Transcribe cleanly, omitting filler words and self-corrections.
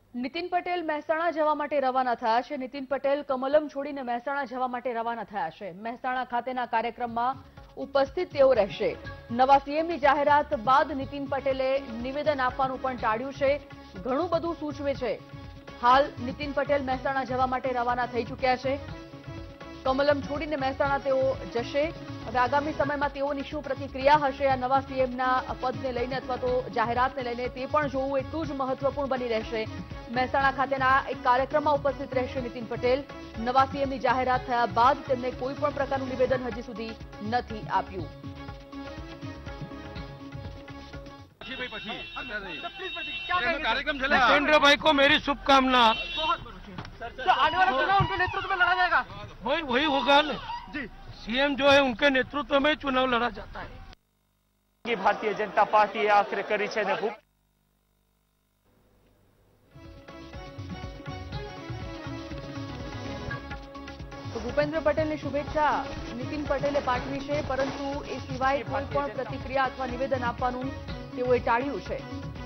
નીતિન પટેલ મહેસાણા જવા માટે રવાના થયા છે। નીતિન પટેલ કમલમ છોડીને મહેસાણા જવા માટે રવાના થયા છે। મહેસાણા ખાતેના કાર્યક્રમમાં ઉપસ્થિત તેઓ રહેશે। નવા સીએમની જાહેરાત બાદ નીતિન પટેલે નિવેદન આપવાનું પણ ટાળ્યું છે। ઘણું બધું સૂચવે છે। હાલ નીતિન પટેલ મહેસાણા જવા માટે રવાના થઈ ચૂક્યા છે। કમલમ છોડીને મહેસાણા તેઓ જશે। હવે આગામી સમયમાં તેઓની શું પ્રતિક્રિયા હશે આ નવા સીએમના પદને લઈને અથવા તો જાહેરાતને લઈને તે પણ જોવું એટલું જ મહત્વપૂર્ણ બની રહેશે। મહેસાણા ખાતેના એક કાર્યક્રમમાં ઉપસ્થિત રહેશે નીતિન પટેલ। નવા સીએમની જાહેરાત થયા બાદ તેમને કોઈ પણ પ્રકારનું નિવેદન હજી સુધી નથી આપ્યું। नरेंद्र भाई को मेरी शुभकामना। आने वाला चुनाव उनके नेतृत्व में लड़ा जाएगा। वही होगा ना जी। सीएम जो है उनके नेतृत्व में चुनाव लड़ा जाता है। भारतीय जनता पार्टी आखिर करी છે ને ભૂપેન્દ્ર પટેલની શુભેચ્છા નીતિન પટેલે પાઠવી છે, પરંતુ એ સિવાય કોઈ પણ પ્રતિક્રિયા અથવા નિવેદન આપવાનું તેઓએ ટાળ્યું છે।